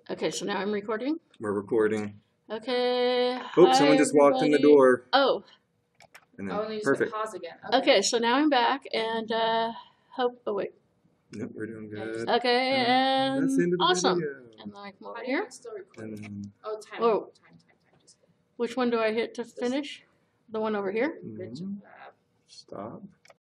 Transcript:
Okay, so now I'm recording. We're recording. Okay. Oh, hi, someone just walked in the everybody. door. Oh, And Oh, then, and then you perfect. just pause again. okay. So now I'm back and hope. Oh wait. Nope, we're doing Yeah, good. Okay, and That's the end of the awesome. video. And then I come over How do here. you still recording? And then, Oh, time. Oh. Time. Just kidding. Which one do I hit to finish? The one over here. Good mhm. job. Stop.